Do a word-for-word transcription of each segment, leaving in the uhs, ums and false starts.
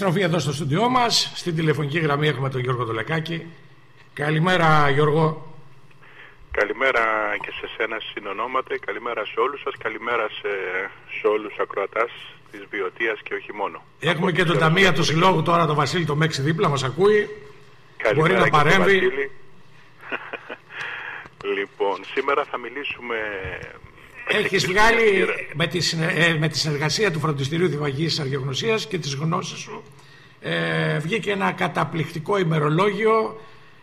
επιστροφή εδώ στο στούντιό μας. Στην τηλεφωνική γραμμή έχουμε τον Γιώργο Δολεκάκη. Καλημέρα, Γιώργο. Καλημέρα και σε σένα συνονόματι, καλημέρα σε όλους σας, καλημέρα σε, σε όλους τους ακροατάς της Βιωτίας και όχι μόνο. Έχουμε και τον ταμεία του Συλλόγου τώρα, τον Βασίλη το Μέξι δίπλα, μας ακούει. Καλημέρα. Μπορεί να παρέμβει. Λοιπόν, σήμερα θα μιλήσουμε... Έχεις βγάλει με τη, συνε... με τη συνεργασία του Φροντιστηρίου Διαβαγής Αρχαιογνωσίας και τις γνώσεις σου, ε, βγήκε ένα καταπληκτικό ημερολόγιο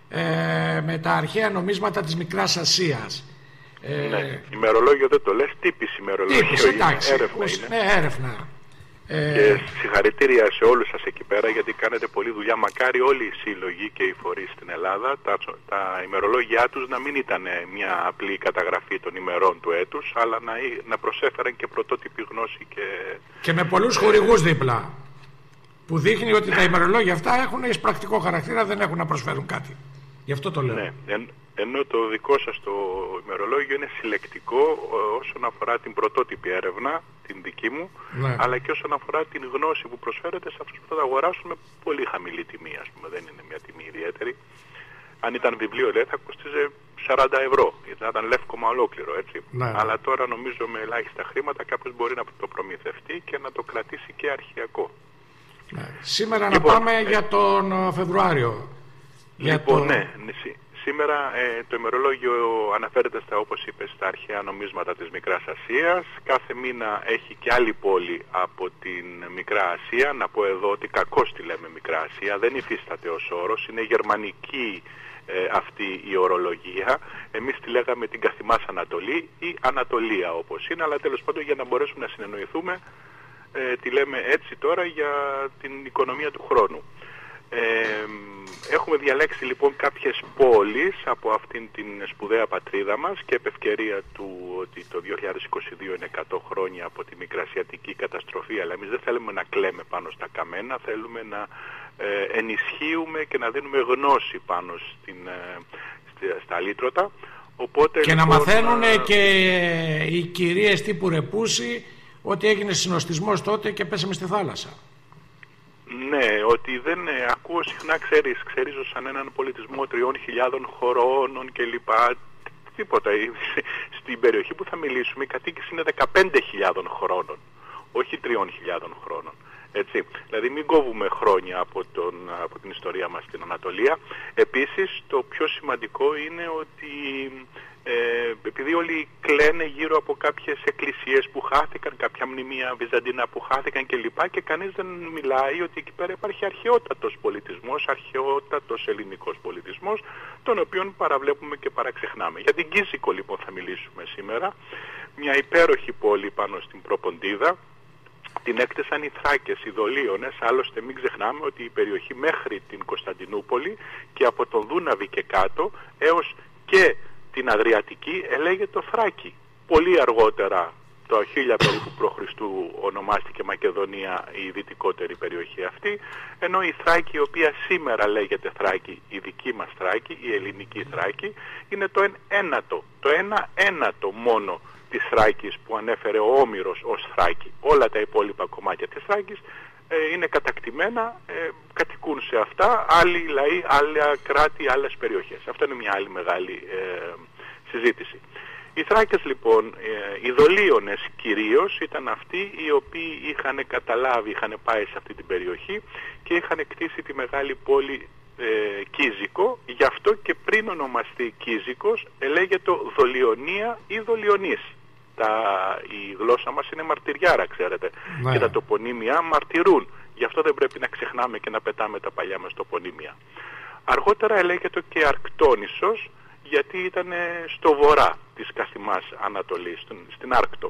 ε, με τα αρχαία νομίσματα της Μικράς Ασίας. Ε, ναι, ημερολόγιο δεν το λες, τύπης ημερολόγιο. Τύπης, εντάξει, έρευνα ους, είναι. Ναι, έρευνα. Και συγχαρητήρια σε όλους σας εκεί πέρα, γιατί κάνετε πολλή δουλειά. Μακάρι όλοι οι σύλλογοι και οι φορείς στην Ελλάδα τα, τα ημερολόγια τους να μην ήταν μια απλή καταγραφή των ημερών του έτους, αλλά να, να προσέφεραν και πρωτότυπη γνώση και... Και με πολλούς χορηγούς δίπλα, που δείχνει ότι τα ημερολόγια αυτά έχουν πρακτικό χαρακτήρα, δεν έχουν να προσφέρουν κάτι. Γι' αυτό το λέω. Ναι, εν, ενώ το δικό σας το ημερολόγιο είναι συλλεκτικό όσον αφορά την πρωτότυπη έρευνα, την δική μου, ναι, αλλά και όσον αφορά την γνώση που προσφέρεται σε αυτούς που θα τα αγοράσουν με πολύ χαμηλή τιμή, ας πούμε, δεν είναι μια τιμή ιδιαίτερη. Αν ήταν βιβλίο, λέει, θα κοστίζε σαράντα ευρώ, γιατί θα ήταν λεύκομα ολόκληρο, έτσι. Ναι. Αλλά τώρα νομίζω με ελάχιστα χρήματα κάποιος μπορεί να το προμηθευτεί και να το κρατήσει και αρχαιακό. Ναι. Σήμερα λοιπόν, να πάμε ε, για τον Φεβρουάριο. Λοιπόν, το... ναι, σήμερα ε, το ημερολόγιο αναφέρεται στα, όπως είπες, στα αρχαία νομίσματα της Μικράς Ασίας. Κάθε μήνα έχει και άλλη πόλη από την Μικρά Ασία. Να πω εδώ ότι κακώς τη λέμε Μικρά Ασία, δεν υφίσταται ως όρος, είναι γερμανική ε, αυτή η ορολογία. Εμείς τη λέγαμε την Καθημάς Ανατολή ή Ανατολία όπως είναι, αλλά τέλος πάντων για να μπορέσουμε να συνεννοηθούμε ε, τη λέμε έτσι τώρα για την οικονομία του χρόνου. Ε, έχουμε διαλέξει λοιπόν κάποιες πόλεις από αυτήν την σπουδαία πατρίδα μας και επ' ευκαιρία του ότι το δύο χιλιάδες είκοσι δύο είναι εκατό χρόνια από τη Μικρασιατική καταστροφή, αλλά εμείς δεν θέλουμε να κλαίμε πάνω στα καμένα, θέλουμε να ε, ενισχύουμε και να δίνουμε γνώση πάνω στην, ε, στα αλήτρωτα. Οπότε, και λοιπόν, να μαθαίνουν ε, και οι κυρίες τύπου Ρεπούση ότι έγινε συνοστισμός τότε και πέσαμε στη θάλασσα. Ναι, ότι δεν ε, ακούω συχνά, ξέρεις, ξερίζω σαν έναν πολιτισμό τριών χιλιάδων χρόνων κλπ. Τίποτα. Στην περιοχή που θα μιλήσουμε η κατοίκηση είναι δεκαπέντε χιλιάδων χρόνων, όχι τριών χιλιάδων χρόνων. Έτσι. Δηλαδή μην κόβουμε χρόνια από, τον, από την ιστορία μας στην Ανατολία. Επίσης το πιο σημαντικό είναι ότι ε, επειδή όλοι κλαίνε γύρω από κάποιες εκκλησίες που χάθηκαν, κάποια μνημεία βυζαντινά που χάθηκαν κλπ. Και κανείς δεν μιλάει ότι εκεί πέρα υπάρχει αρχαιότατος πολιτισμός, αρχαιότατος ελληνικός πολιτισμός, τον οποίον παραβλέπουμε και παραξεχνάμε. Για την Κίζικο λοιπόν θα μιλήσουμε σήμερα, μια υπέροχη πόλη πάνω στην Προποντίδα. Την έκτισαν οι Θράκες, οι Δολίωνες, άλλωστε μην ξεχνάμε ότι η περιοχή μέχρι την Κωνσταντινούπολη και από τον Δούναβη και κάτω έως και την Αδριατική ελέγεται Θράκη. Πολύ αργότερα, το χίλια περίπου π.Χ. ονομάστηκε Μακεδονία η δυτικότερη περιοχή αυτή, ενώ η Θράκη, η οποία σήμερα λέγεται Θράκη, η δική μας Θράκη, η ελληνική Θράκη, είναι το ένατο, το ένα ένατο μόνο της Θράκης που ανέφερε ο Όμηρος ως Θράκη. Όλα τα υπόλοιπα κομμάτια της Θράκης ε, είναι κατακτημένα, ε, κατοικούν σε αυτά άλλοι λαοί, άλλα κράτη, άλλες περιοχές. Αυτό είναι μια άλλη μεγάλη ε, συζήτηση. Οι Θράκες λοιπόν, ε, οι Δολίωνες κυρίως, ήταν αυτοί οι οποίοι είχαν καταλάβει, είχαν πάει σε αυτή την περιοχή και είχαν κτίσει τη μεγάλη πόλη ε, Κίζικο. Γι' αυτό και πριν ονομαστεί Κίζικος ελέγεται Δολιονία ή Δολιονής. Τα, η γλώσσα μας είναι μαρτυριάρα, ξέρετε, ναι, και τα τοπονύμια μαρτυρούν. Γι' αυτό δεν πρέπει να ξεχνάμε και να πετάμε τα παλιά μας τοπονύμια. Αργότερα ελέγεται και Αρκτόνησος, γιατί ήταν στο βορρά της Καθημάς Ανατολής, στην Άρκτο.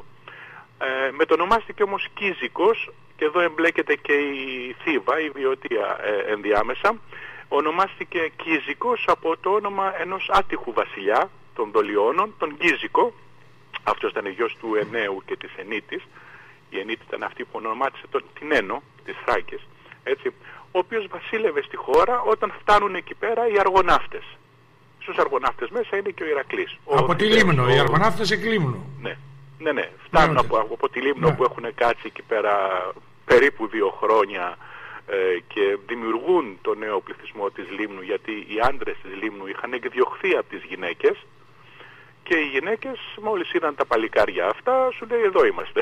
Ε, μετονομάστηκε όμως Κίζικος, και εδώ εμπλέκεται και η Θήβα, η Βιωτία ε, ενδιάμεσα. Ονομάστηκε Κίζικος από το όνομα ενός άτυχου βασιλιά των Δολιώνων, τον Κίζικο. Αυτός ήταν γιος του Ενέου και της Ενίτης. Η Ενίτη ήταν αυτή που ονομάτισε τον, την Ένο, της Θράκης, έτσι, ο οποίος βασίλευε στη χώρα όταν φτάνουν εκεί πέρα οι αργοναύτες. Στους αργοναύτες μέσα είναι και ο Ηρακλής. Από ο, τη Λίμνο, ο... οι αργοναύτες εκ Λίμνου. Ναι, ναι, ναι. φτάνουν από, από τη Λίμνο, ναι, που έχουν κάτσει εκεί πέρα περίπου δύο χρόνια ε, και δημιουργούν το νέο πληθυσμό της Λίμνου, γιατί οι άντρες της Λίμνου είχαν εκδιωχθεί από τις γυναίκες και οι γυναίκες μόλις είδαν τα παλικάρια αυτά σου λέει εδώ είμαστε.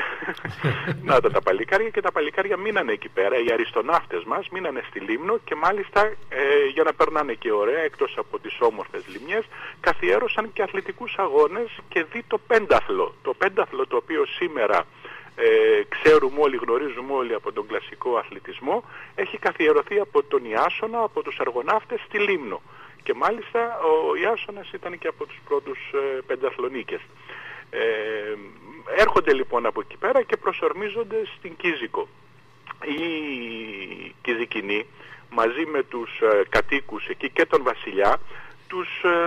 Να τα, τα παλικάρια, και τα παλικάρια μείνανε εκεί πέρα, οι αριστοναύτες μας μείνανε στη Λίμνο και μάλιστα ε, για να περνάνε και ωραία εκτός από τις όμορφες λιμνιές καθιέρωσαν και αθλητικούς αγώνες και δει το πένταθλο. Το πένταθλο το οποίο σήμερα ε, ξέρουμε όλοι, γνωρίζουμε όλοι από τον κλασικό αθλητισμό, έχει καθιερωθεί από τον Ιάσονα, από τους αργοναύτες στη Λίμνο. Και μάλιστα ο Ιάσονας ήταν και από τους πρώτους ε, πενταθλονίκες. Ε, έρχονται λοιπόν από εκεί πέρα και προσορμίζονται στην Κίζικο. Οι Κιζικινοί μαζί με τους ε, κατοίκους εκεί και τον βασιλιά τους ε,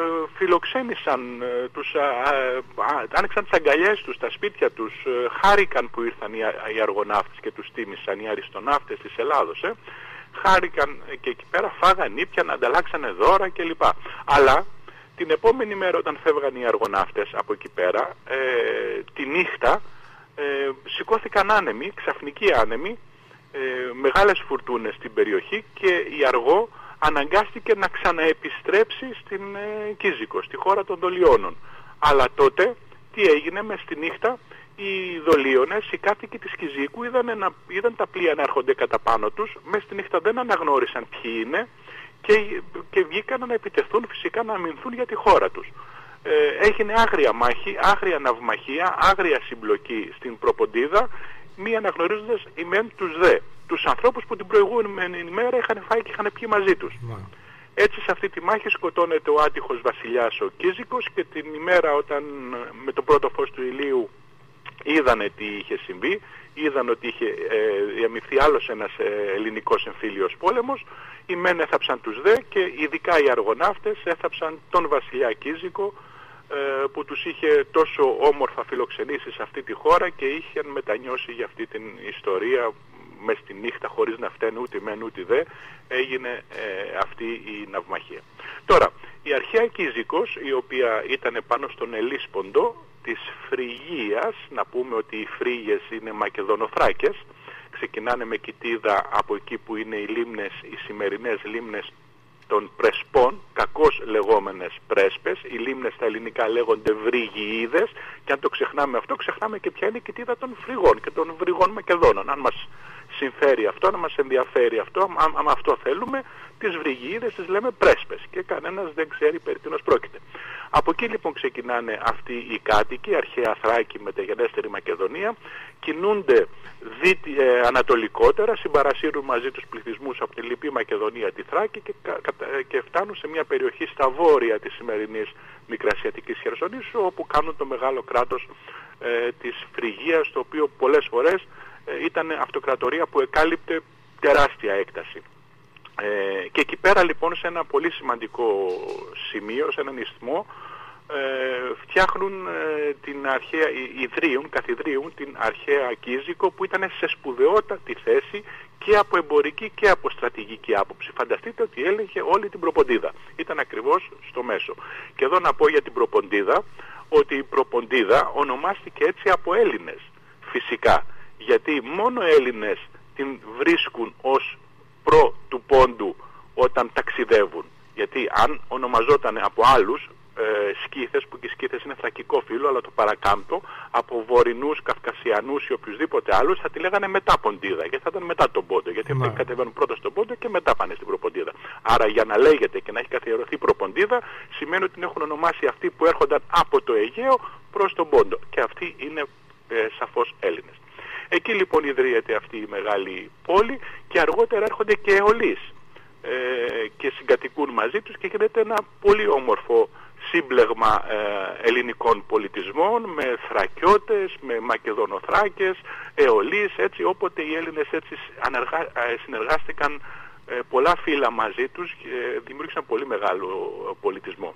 φιλοξένησαν, ε, τους ε, ε, άνοιξαν τις αγκαλιές τους, τα σπίτια τους, ε, χάρηκαν που ήρθαν οι, οι αργοναύτες και τους τίμησαν, οι αριστοναύτες της Ελλάδος. Ε. Χάρηκαν και εκεί πέρα, φάγαν ήπιαν, ανταλλάξανε δώρα κλπ. Αλλά την επόμενη μέρα όταν φεύγαν οι αργοναύτες από εκεί πέρα, ε, τη νύχτα ε, σηκώθηκαν άνεμοι, ξαφνικοί άνεμοι, ε, μεγάλες φουρτούνες στην περιοχή και η Αργό αναγκάστηκε να ξαναεπιστρέψει στην ε, Κίζικο, στη χώρα των Δολιώνων. Αλλά τότε τι έγινε μες στη νύχτα? Οι Δολίωνες, οι κάτοικοι της Κιζίκου είδαν, ένα, είδαν τα πλοία να έρχονται κατά πάνω τους, μες στη νύχτα δεν αναγνώρισαν ποιοι είναι και, και βγήκαν να επιτεθούν, φυσικά να αμυνθούν για τη χώρα τους. Ε, έγινε άγρια μάχη, άγρια ναυμαχία, άγρια συμπλοκή στην Προποντίδα, μη αναγνωρίζοντας οι μεν τους δε. Τους ανθρώπους που την προηγούμενη ημέρα είχαν φάει και είχαν πιει μαζί τους. Yeah. Έτσι σε αυτή τη μάχη σκοτώνεται ο άτυχος βασιλιάς ο Κίζικος και την ημέρα όταν με το πρώτο φως του ηλίου είδανε τι είχε συμβεί, είδαν ότι είχε ε, διαμειφθεί άλλος ένας ε, ελληνικός εμφύλιος πόλεμος, οι μεν έθαψαν τους δε και ειδικά οι αργοναύτες έθαψαν τον βασιλιά Κίζικο ε, που τους είχε τόσο όμορφα φιλοξενήσει σε αυτή τη χώρα και είχαν μετανιώσει για αυτή την ιστορία μες στη νύχτα χωρίς να φταίνε ούτε μεν ούτε δε, έγινε ε, αυτή η ναυμαχία. Τώρα, η αρχαία Κίζικος, η οποία ήταν πάνω στον Ελίσποντο της Φρυγίας, να πούμε ότι οι Φρύγες είναι Μακεδονοθράκες, ξεκινάνε με κοιτίδα από εκεί που είναι οι λίμνες, οι σημερινές λίμνες των Πρεσπών, κακώς λεγόμενες πρέσπες. Οι λίμνες στα ελληνικά λέγονται Βρυγιίδες και αν το ξεχνάμε αυτό, ξεχνάμε και ποια είναι η κοιτίδα των Φρυγών και των Βρυγών Μακεδόνων. Αν μας συμφέρει αυτό, αν μας ενδιαφέρει αυτό, αν, αν αυτό θέλουμε, τις Βρυγιίδες τις λέμε πρέσπες και κανένας δεν ξέρει περί τίνος πρόκειται. Από εκεί λοιπόν ξεκινάνε αυτοί οι κάτοικοι, αρχαία Θράκη, μεταγενέστερη Μακεδονία, κινούνται δίτη, ε, ανατολικότερα, συμπαρασύρουν μαζί τους πληθυσμούς από τη Λιπή Μακεδονία, τη Θράκη και, και φτάνουν σε μια περιοχή στα βόρεια της σημερινής Μικρασιατικής Χερσονήσου, όπου κάνουν το μεγάλο κράτος ε, της Φρυγίας, το οποίο πολλές φορές ε, ήταν αυτοκρατορία που εκάλυπτε τεράστια έκταση. Ε, και εκεί πέρα λοιπόν σε ένα πολύ σημαντικό σημείο, σε έναν ισθμό, ε, φτιάχνουν ε, την αρχαία, ιδρύουν, καθιδρύουν την αρχαία Κίζικο που ήταν σε σπουδαιότατη θέση και από εμπορική και από στρατηγική άποψη. Φανταστείτε ότι έλεγε όλη την Προποντίδα. Ήταν ακριβώς στο μέσο. Και εδώ να πω για την Προποντίδα ότι η Προποντίδα ονομάστηκε έτσι από Έλληνες. Φυσικά. Γιατί μόνο Έλληνες την βρίσκουν ως προ του πόντου όταν ταξιδεύουν. Γιατί αν ονομαζόταν από άλλους ε, σκύθες, που και οι σκύθες είναι θρακικό φύλο, αλλά το παρακάμπτω, από βορεινούς, καυκασιανούς ή οποιουσδήποτε άλλους, θα τη λέγανε μετά Ποντίδα, γιατί θα ήταν μετά τον πόντο. Γιατί αυτοί κατεβαίνουν πρώτα στον πόντο και μετά πάνε στην Προποντίδα. Άρα για να λέγεται και να έχει καθιερωθεί Προποντίδα, σημαίνει ότι την έχουν ονομάσει αυτοί που έρχονταν από το Αιγαίο προς τον πόντο. Και αυτοί είναι ε, σαφώς Έλληνες. Εκεί λοιπόν ιδρύεται αυτή η μεγάλη πόλη και αργότερα έρχονται και αιωλείς ε, και συγκατοικούν μαζί τους και γίνεται ένα πολύ όμορφο σύμπλεγμα ε, ελληνικών πολιτισμών με Θρακιώτες, με Μακεδονοθράκες, αιωλείς, έτσι όποτε οι Έλληνες έτσι ανεργα, ε, συνεργάστηκαν ε, πολλά φύλλα μαζί τους και ε, δημιούργησαν πολύ μεγάλο πολιτισμό.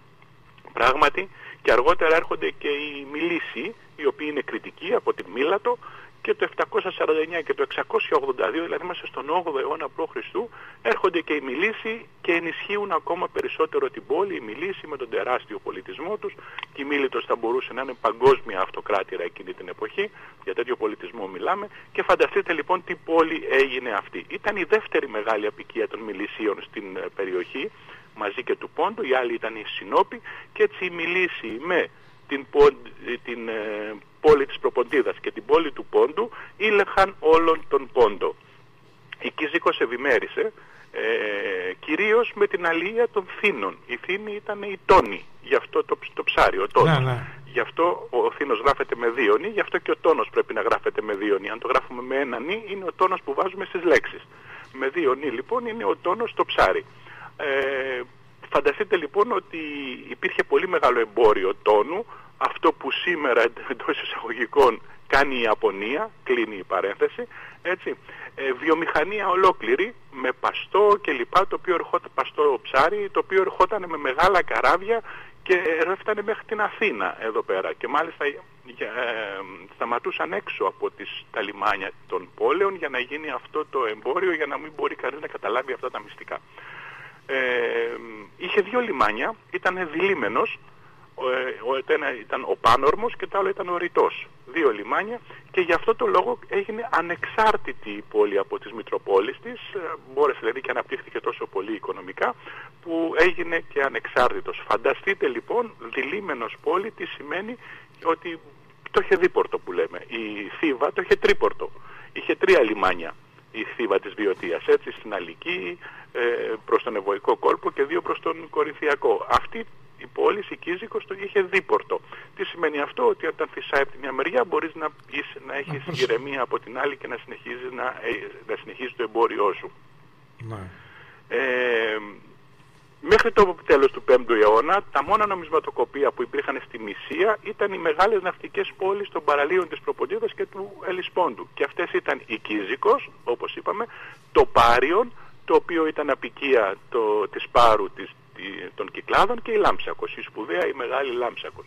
Πράγματι και αργότερα έρχονται και οι Μιλήσιοι, οι οποίοι είναι κριτικοί από την Μήλατο και το επτακόσια σαράντα εννιά και το εξακόσια ογδόντα δύο, δηλαδή μέσα στον όγδοο αιώνα π.Χ., έρχονται και οι Μιλήσιοι και ενισχύουν ακόμα περισσότερο την πόλη. Οι Μιλήσιοι με τον τεράστιο πολιτισμό τους, και η Μίλητος θα μπορούσε να είναι παγκόσμια αυτοκράτηρα εκείνη την εποχή, για τέτοιο πολιτισμό μιλάμε, και φανταστείτε λοιπόν τι πόλη έγινε αυτή. Ήταν η δεύτερη μεγάλη αποικία των Μιλησίων στην περιοχή, μαζί και του Πόντου, οι άλλοι ήταν οι Συνόποι, και έτσι οι Μιλήσιοι με την, την ε, πόλη της Προποντίδας και την πόλη του Πόντου ήλεχαν όλον τον Πόντο. Η Κίζικος ευημέρισε ε, κυρίως με την αλληλεία των Θήνων. Οι Θήνοι ήταν οι τόνοι, γι' αυτό το, το ψάρι, ο τόνος. Ναι, ναι. Γι' αυτό ο Θήνος γράφεται με δύο νι, γι' αυτό και ο τόνος πρέπει να γράφεται με δύο νι. Αν το γράφουμε με ένα νι, είναι ο τόνος που βάζουμε στις λέξεις. Με δύο νι λοιπόν είναι ο τόνος στο ψάρι. Ε, φανταστείτε λοιπόν ότι υπήρχε πολύ μεγάλο εμπόριο τόνου, αυτό που σήμερα εντός εισαγωγικών κάνει η Ιαπωνία, κλείνει η παρένθεση, έτσι, ε, βιομηχανία ολόκληρη με παστό και λοιπά, το οποίο ερχόταν, παστό ψάρι, το οποίο ερχόταν με μεγάλα καράβια και έφτανε μέχρι την Αθήνα εδώ πέρα, και μάλιστα ε, ε, σταματούσαν έξω από τις, τα λιμάνια των πόλεων για να γίνει αυτό το εμπόριο, για να μην μπορεί κανείς να καταλάβει αυτά τα μυστικά. Ε, είχε δύο λιμάνια, ήταν διλήμενος, το ένα ήταν ο Πάνορμος και το άλλο ήταν ο Ρητός. Δύο λιμάνια, και γι' αυτό το λόγο έγινε ανεξάρτητη η πόλη από τις Μητροπόλεις της, μπόρεσε δηλαδή και αναπτύχθηκε τόσο πολύ οικονομικά που έγινε και ανεξάρτητος. Φανταστείτε λοιπόν διλήμενος πόλη τι σημαίνει, ότι το είχε δίπορτο που λέμε. Η Θήβα το είχε τρίπορτο, είχε τρία λιμάνια η Θήβα της Βιωτίας, έτσι, στην Αλική, ε, προς τον Ευωικό κόλπο και δύο προς τον Κορινθιακό. Αυτή η πόλη, η Κίζικος, το είχε δίπορτο. Τι σημαίνει αυτό? Ότι όταν φυσάει από τη μια μεριά μπορείς να, είσαι, να έχεις ηρεμία από την άλλη και να συνεχίζεις, να, να συνεχίζεις το εμπόριό σου. Ναι. Ε, μέχρι το τέλος του πέμπτου αιώνα, τα μόνα νομισματοκοπία που υπήρχαν στη Μυσία ήταν οι μεγάλες ναυτικές πόλεις των παραλίων της Προποντίδας και του Ελισπόντου. Και αυτές ήταν η Κίζικος, όπως είπαμε, το Πάριον, το οποίο ήταν αποικία το, της Πάρου της, των Κυκλάδων, και η Λάμψακος, η σπουδαία η μεγάλη Λάμψακος.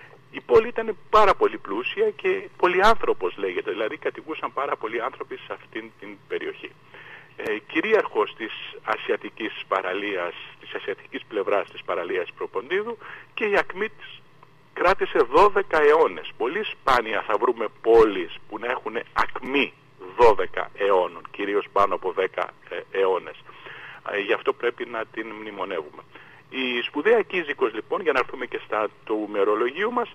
Η πόλη ήταν πάρα πολύ πλούσια και πολυάνθρωπος λέγεται, δηλαδή κατοικούσαν πάρα πολλοί άνθρωποι σε αυτήν την περιοχή. Ε, κυρίαρχος της ασιατικής παραλίας, της ασιατικής πλευράς της παραλίας Προποντίδου, και η ακμή της κράτησε δώδεκα αιώνες. Πολύ σπάνια θα βρούμε πόλεις που να έχουν ακμή δώδεκα αιώνων, κυρίως πάνω από δέκα ε, αιώνες. Ε, γι' αυτό πρέπει να την μνημονεύουμε. Η σπουδαία Κίζικος λοιπόν, για να έρθουμε και στα του ημερολογίου μας,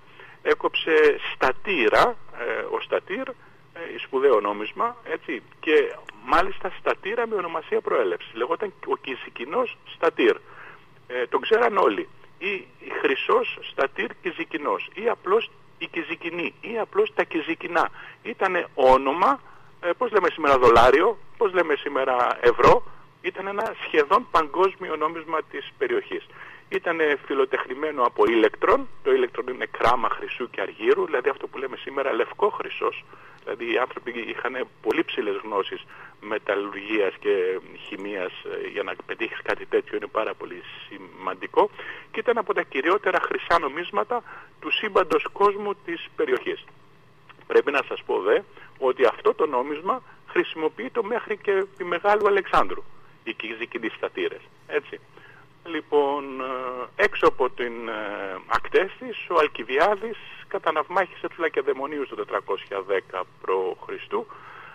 έκοψε στατήρα, ε, ο στατήρ, ε, σπουδαίο νόμισμα, έτσι, και μάλιστα στατήρα με ονομασία προέλευση. Λεγόταν ο Κιζικινός στατήρ. Ε, τον ξέραν όλοι. Ή η χρυσός στατήρ Κιζικινός, ή απλώς η Κιζικινή, ή απλώς τα Κιζικινά. Ήτανε όνομα, ε, πώς λέμε σήμερα δολάριο, πώς λέμε σήμερα ευρώ. Ήταν ένα σχεδόν παγκόσμιο νόμισμα της περιοχής. Ήταν φιλοτεχνημένο από ήλεκτρον, το ήλεκτρον είναι κράμα χρυσού και αργύρου, δηλαδή αυτό που λέμε σήμερα λευκό χρυσός. Δηλαδή οι άνθρωποι είχαν πολύ ψηλές γνώσεις μεταλλουργίας και χημείας, για να πετύχεις κάτι τέτοιο είναι πάρα πολύ σημαντικό, και ήταν από τα κυριότερα χρυσά νομίσματα του σύμπαντος κόσμου της περιοχής. Πρέπει να σας πω δε ότι αυτό το νόμισμα χρησιμοποιείται μέχρι και επί Μεγάλου Αλεξάνδρου, οι Κιζικινοί στατήρες, έτσι. Λοιπόν, έξω από την ακτές της, ο Αλκιβιάδης καταναυμάχισε τους Λακεδαιμονίους το τετρακόσια δέκα προ Χριστού,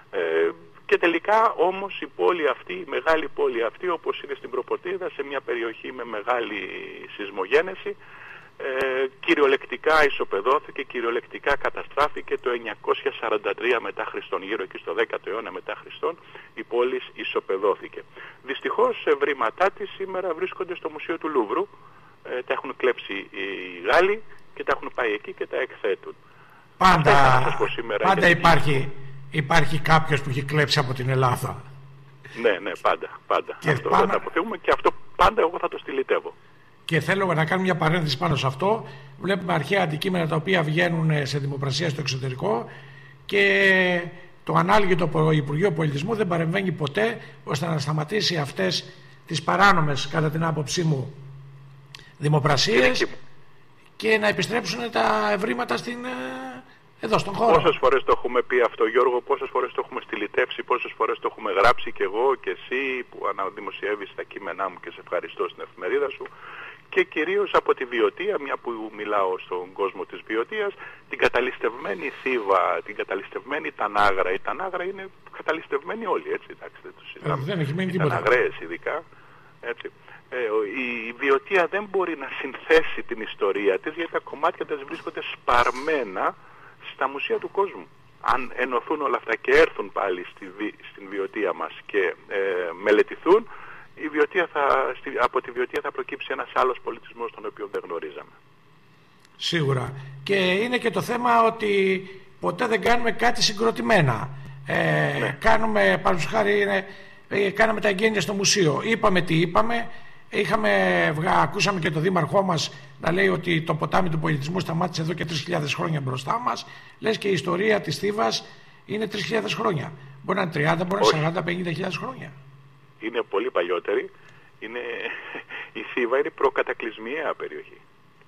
ε, και τελικά όμως η πόλη αυτή, η μεγάλη πόλη αυτή, όπως είναι στην Προποντίδα, σε μια περιοχή με μεγάλη σεισμογένεση, ε, κυριολεκτικά ισοπεδώθηκε, κυριολεκτικά καταστράφηκε το εννιακόσια σαράντα τρία μετά Χριστόν, γύρω εκεί στο δέκατο αιώνα μετά Χριστόν, η πόλη ισοπεδώθηκε. Δυστυχώς ευρήματά της σήμερα βρίσκονται στο Μουσείο του Λούβρου, ε, τα έχουν κλέψει οι Γάλλοι και τα έχουν πάει εκεί και τα εκθέτουν. Πάντα, πάντα γιατί... υπάρχει, υπάρχει κάποιος που έχει κλέψει από την Ελλάδα. Ναι, ναι, πάντα, πάντα. Και αυτό πάντα... δεν θα αποφύγουμε, και αυτό πάντα εγώ θα το στυλιτεύω. Και θέλω να κάνω μια παρένθεση πάνω σε αυτό. Βλέπουμε αρχαία αντικείμενα τα οποία βγαίνουν σε δημοπρασία στο εξωτερικό, και το ανάλογο Υπουργείο Πολιτισμού δεν παρεμβαίνει ποτέ ώστε να σταματήσει αυτές τις παράνομες, κατά την άποψή μου, δημοπρασίες και να επιστρέψουν τα ευρήματα στην, εδώ στον χώρο. Πόσες φορές το έχουμε πει αυτό, Γιώργο, πόσες φορές το έχουμε στυλιτεύσει, πόσες φορές το έχουμε γράψει κι εγώ και εσύ που αναδημοσιεύεις τα κείμενά μου και σε ευχαριστώ στην εφημερίδα σου. Και κυρίως από τη βιωτεία, μια που μιλάω στον κόσμο της βιωτείας, την καταλυστευμένη Θήβα, την καταλυστευμένη Τανάγρα. Η Τανάγρα είναι καταλυστευμένη όλοι, έτσι, εντάξει, δεν το συζητάμε. Ε, δεν έχει μείνει οι τίποτα. Ταναγραίες ειδικά, έτσι. Ε, η βιωτεία δεν μπορεί να συνθέσει την ιστορία της, γιατί τα κομμάτια της βρίσκονται σπαρμένα στα μουσεία του κόσμου. Αν ενωθούν όλα αυτά και έρθουν πάλι στη, στην βιωτεία μας και ε, μελετηθούν, η βιωτεία θα, από τη βιωτεία θα προκύψει ένας άλλος πολιτισμός τον οποίο δεν γνωρίζαμε. Σίγουρα. Και είναι και το θέμα ότι ποτέ δεν κάνουμε κάτι συγκροτημένα. Ε, ναι. Κάνουμε, παραδείγματος χάρη, ε, κάναμε τα εγγένεια στο μουσείο. Είπαμε τι είπαμε. Είχαμε, ακούσαμε και τον δήμαρχό μας να λέει ότι το ποτάμι του πολιτισμού σταμάτησε εδώ και τρεις χιλιάδες χρόνια μπροστά μας. Λες και η ιστορία της Θήβας είναι τρεις χιλιάδες χρόνια. Μπορεί να είναι τριάντα, μπορεί να είναι σαράντα, πενήντα χιλιάδες χρόνια. Είναι πολύ παλιότερη. Είναι... η Θήβα είναι προκατακλυσμιαία περιοχή.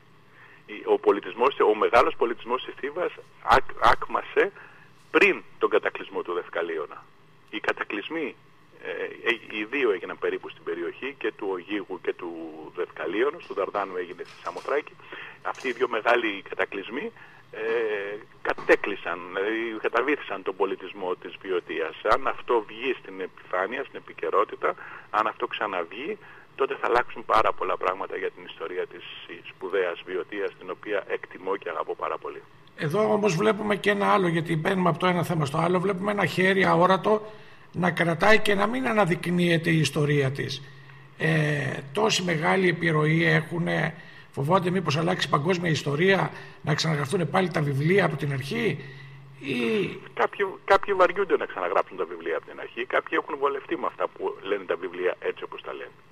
Ο, πολιτισμός, ο μεγάλος πολιτισμός της Θήβας άκ, άκμασε πριν τον κατακλυσμό του Δευκαλίωνα. Οι κατακλυσμοί, ε, οι δύο έγιναν περίπου στην περιοχή, και του Ογίγου και του Δευκαλίωνος, του Δαρδάνου έγινε στη Σαμοθράκη. Αυτοί οι δύο μεγάλοι κατακλυσμοί ε, κατέκλυσαν, δηλαδή καταβήθησαν τον πολιτισμό της βιωτείας. Αν αυτό βγει στην επιφάνεια, στην επικαιρότητα, αν αυτό ξαναβγεί, τότε θα αλλάξουν πάρα πολλά πράγματα για την ιστορία της σπουδαίας βιωτείας, την οποία εκτιμώ και αγαπώ πάρα πολύ. Εδώ όμως βλέπουμε και ένα άλλο, γιατί μπαίνουμε από το ένα θέμα στο άλλο, βλέπουμε ένα χέρι αόρατο να κρατάει και να μην αναδεικνύεται η ιστορία της. Ε, τόση μεγάλη επιρροή έχουν, φοβόνται μήπως αλλάξει η παγκόσμια ιστορία, να ξαναγραφτούν πάλι τα βιβλία από την αρχή. Ή... Κάποιοι, κάποιοι βαριούνται να ξαναγράψουν τα βιβλία από την αρχή, κάποιοι έχουν βολευτεί με αυτά που λένε τα βιβλία έτσι όπως τα λένε.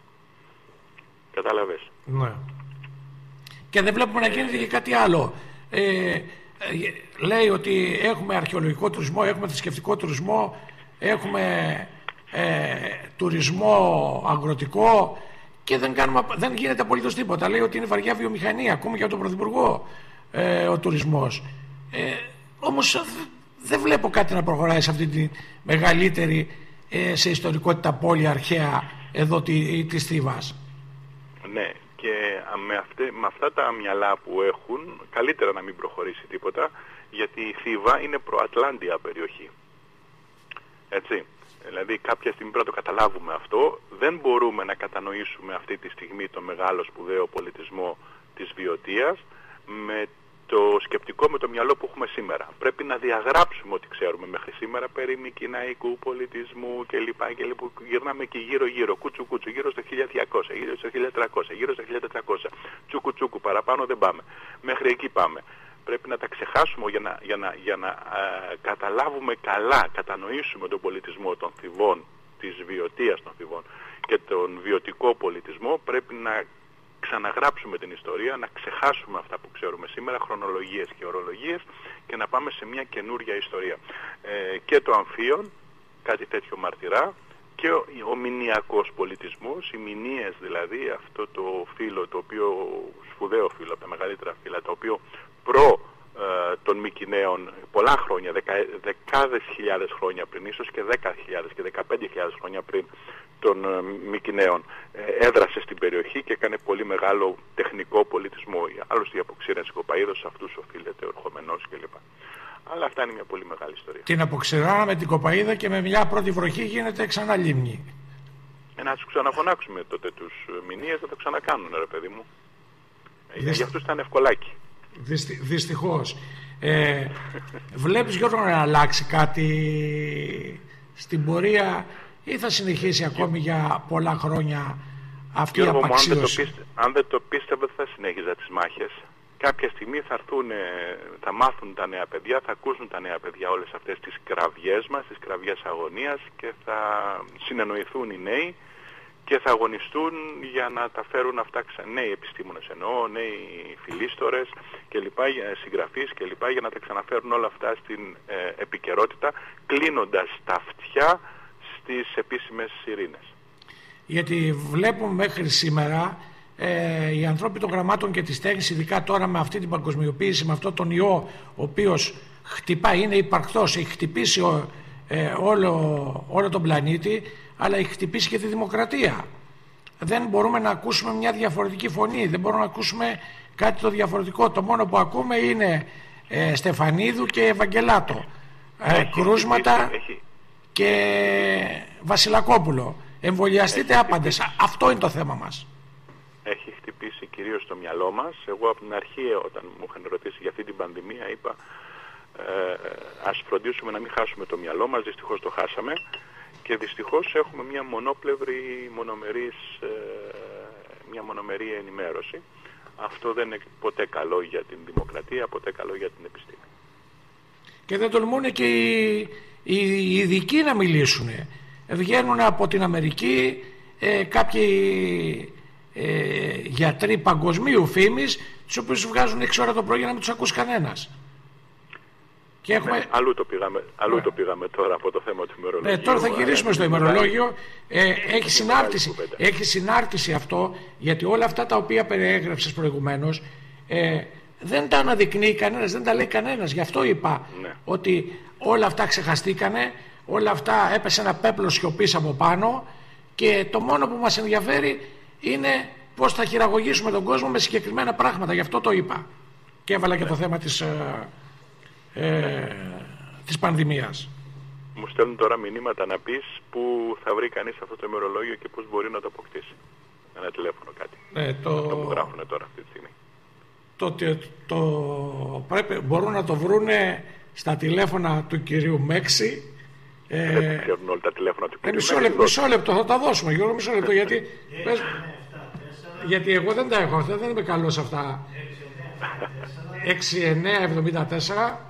Κατάλαβες. Ναι. Και δεν βλέπουμε να γίνεται και κάτι άλλο. Ε, ε, λέει ότι έχουμε αρχαιολογικό τουρισμό, έχουμε θρησκευτικό τουρισμό, έχουμε ε, τουρισμό αγροτικό και δεν, κάνουμε, δεν γίνεται απολύτως τίποτα. Λέει ότι είναι βαριά βιομηχανία, ακόμη και από τον Πρωθυπουργό ε, ο τουρισμός. Ε, όμως δεν βλέπω κάτι να προχωράει σε αυτή τη μεγαλύτερη ε, σε ιστορικότητα πόλη αρχαία εδώ τη, της Θήβας. Ναι, και με, αυτέ, με αυτά τα μυαλά που έχουν, καλύτερα να μην προχωρήσει τίποτα, γιατί η Θήβα είναι προατλάντια περιοχή. Έτσι. Δηλαδή κάποια στιγμή πρέπει να το καταλάβουμε αυτό. Δεν μπορούμε να κατανοήσουμε αυτή τη στιγμή το μεγάλο σπουδαίο πολιτισμό της βιωτείας με το σκεπτικό, με το μυαλό που έχουμε σήμερα. Πρέπει να διαγράψουμε ό,τι ξέρουμε μέχρι σήμερα περί μικηναϊκού πολιτισμού κλπ. Και γυρνάμε και γύρω γύρω, κούτσου κούτσου, γύρω στο χίλια διακόσια, γύρω στο χίλια τριακόσια, γύρω στο χίλια τετρακόσια. Τσούκου τσούκου, παραπάνω δεν πάμε. Μέχρι εκεί πάμε. Πρέπει να τα ξεχάσουμε για να, για να, για να α, καταλάβουμε καλά, κατανοήσουμε τον πολιτισμό των Θηβών, της βιωτείας των Θηβών και τον βιωτικό πολιτισμό. Πρέπει να ξαναγράψουμε την ιστορία, να ξεχάσουμε αυτά που ξέρουμε σήμερα, χρονολογίες και ορολογίες, και να πάμε σε μια καινούρια ιστορία. Ε, και το Αμφίον, κάτι τέτοιο μαρτυρά, και ο, ο μηνιακός πολιτισμός, οι μηνίες δηλαδή, αυτό το φύλλο, το οποίο, σπουδαίο φύλλο, από τα μεγαλύτερα φύλλα, το οποίο προ ε, των Μικηναίων πολλά χρόνια, δεκα, δεκάδες χιλιάδες χρόνια πριν, ίσως και δέκα χιλιάδες και δεκαπέντε χιλιάδες χρόνια πριν των ε, Μικηναίων, ε, έδρασε στην περιοχή και έκανε πολύ μεγάλο τεχνικό πολιτισμό. Άλλωστε η αποξήρανση κοπαίδος, σε αυτούς οφείλεται ο ερχομενός κλπ. Αλλά αυτά είναι μια πολύ μεγάλη ιστορία. Την αποξηρά με την κοπαίδα και με μια πρώτη βροχή γίνεται ξανά λίμνη. Ε, να τους ξαναφωνάξουμε τότε τους μηνύες, θα το ξανακάνουν, ρε παιδί μου. Δυσ... Για αυτούς ήταν ευκολάκι. Δυστι... Δυστυχώς. Ε, βλέπεις, Γιώργο, να αλλάξει κάτι στην πορεία ή θα συνεχίσει ακόμη για πολλά χρόνια αυτή Γιώργο, η απαξίωση? Αν δεν, το πίστε... αν δεν το πίστευε, θα συνέχιζα τις μάχες. Κάποια στιγμή θα έρθουν, θα μάθουν τα νέα παιδιά, θα ακούσουν τα νέα παιδιά όλες αυτές τις κραυγές μας, τις κραυγές αγωνίας, και θα συνεννοηθούν οι νέοι και θα αγωνιστούν για να τα φέρουν αυτά ξανά. Νέοι επιστήμονες εννοώ, νέοι φιλίστορες κλπ, συγγραφείς κλπ, για να τα ξαναφέρουν όλα αυτά στην ε, επικαιρότητα, κλείνοντας τα αυτιά στις επίσημες ειρήνες. Γιατί βλέπουμε μέχρι σήμερα ε, οι ανθρώποι των γραμμάτων και της τέχνης, ειδικά τώρα με αυτή την παγκοσμιοποίηση, με αυτόν τον ιό ο οποίος χτυπάει, είναι υπαρκτός, έχει χτυπήσει ο, ε, όλο, όλο τον πλανήτη, αλλά έχει χτυπήσει και τη δημοκρατία. Δεν μπορούμε να ακούσουμε μια διαφορετική φωνή, δεν μπορούμε να ακούσουμε κάτι το διαφορετικό. Το μόνο που ακούμε είναι ε, Στεφανίδου και Ευαγγελάτο, ε, κρούσματα έχει. και Βασιλακόπουλο. Εμβολιαστείτε άπαντες. Αυτό είναι το θέμα μας. Έχει χτυπήσει κυρίως το μυαλό μας. Εγώ από την αρχή, όταν μου είχαν ρωτήσει για αυτή την πανδημία, είπα ε, ας φροντίσουμε να μην χάσουμε το μυαλό μας. Δυστυχώς το χάσαμε και δυστυχώς έχουμε μια μονόπλευρη, μονομερής, ε, μια μονομερή ενημέρωση. Αυτό δεν είναι ποτέ καλό για την δημοκρατία, ποτέ καλό για την επιστήμη. Και δεν τολμούν και οι, οι ειδικοί να μιλήσουν. Βγαίνουν από την Αμερική ε, κάποιοι ε, γιατροί παγκοσμίου φήμης, τους οποίους βγάζουν έξι ώρα το πρωί για να μην τους ακούσει κανένας. Και έχουμε... ναι, αλλού το πήγαμε, αλλού το πήγαμε τώρα από το θέμα του ημερολογίου. Ε, τώρα θα γυρίσουμε στο ημερολόγιο. Ε, έχει, συνάρτηση, έχει συνάρτηση αυτό, γιατί όλα αυτά τα οποία περιέγραψες προηγουμένως ε, δεν τα αναδεικνύει κανένας, δεν τα λέει κανένας. Γι' αυτό είπα ναι. ότι όλα αυτά ξεχαστήκανε, όλα αυτά έπεσε ένα πέπλο σιωπής από πάνω και το μόνο που μας ενδιαφέρει είναι πώς θα χειραγωγήσουμε τον κόσμο με συγκεκριμένα πράγματα. Γι' αυτό το είπα. Και έβαλα και το θέμα της... Ε, Ε, της πανδημίας. Μου στέλνουν τώρα μηνύματα να πεις που θα βρει κανείς αυτό το ημερολόγιο και πώς μπορεί να το αποκτήσει. Ένα τηλέφωνο, κάτι. Ε, το... Αυτό μου γράφουν τώρα αυτή τη στιγμή. Το, το, το, πρέπει, μπορούν να το βρούνε στα τηλέφωνα του κυρίου Μέξη. Ε, δεν ξέρουν όλα τα τηλέφωνα του κυρίου μισό, Μέξη. λεπτό, μισό λεπτό, θα τα δώσουμε Γιώργο, μισό λεπτό, γιατί, πες, γιατί εγώ δεν τα έχω αυτά, δεν είμαι καλός σε αυτά. έξι εννιά εβδομήντα τέσσερα